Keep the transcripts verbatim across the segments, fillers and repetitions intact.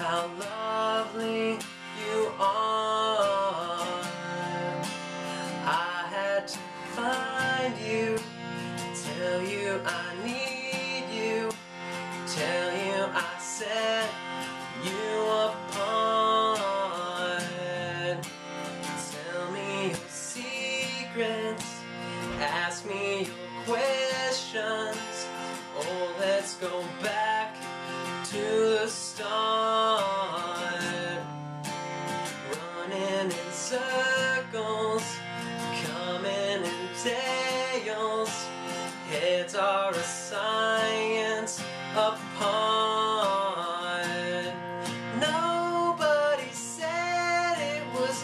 how lovely you are. I had to find you, tell you I need you, tell you I set you apart. Tell me your secrets, ask me your questions. Oh, let's go back to the start. Running in circles, coming in tails, heads are a science apart. Nobody said it was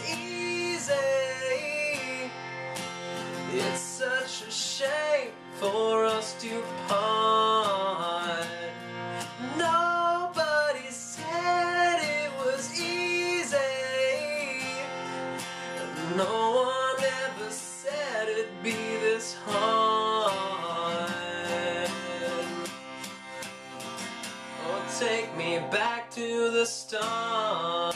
easy. It's such a shame for us to part. Nobody said it was easy. No one ever said it'd be this hard. Oh, take me back to the start.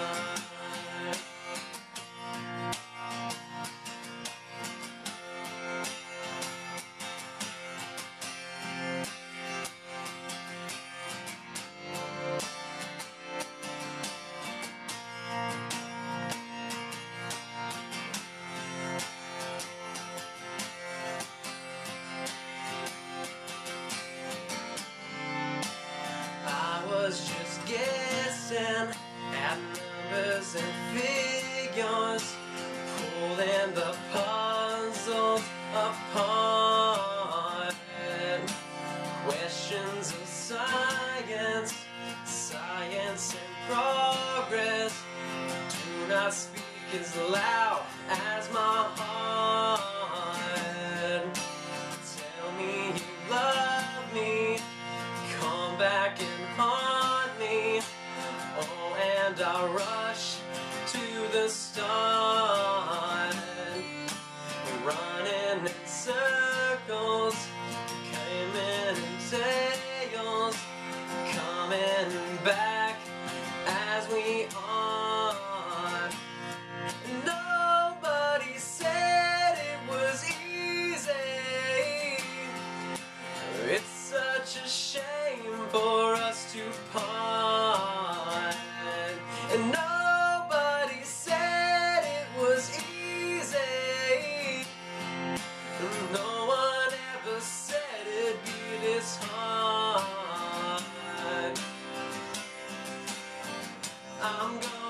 I was just guessing at numbers and figures, pulling the puzzles apart. Questions of science, science and progress, do not speak as loud as my heart. Tell me you love me, come back and haunt me. Oh, and I'll rush to the start. Running in circles, coming in tails, coming back as we are. Nobody said it was easy. It's such a shame for us to part. And nobody said it was easy. No one ever said it'd be this hard. I'm gonna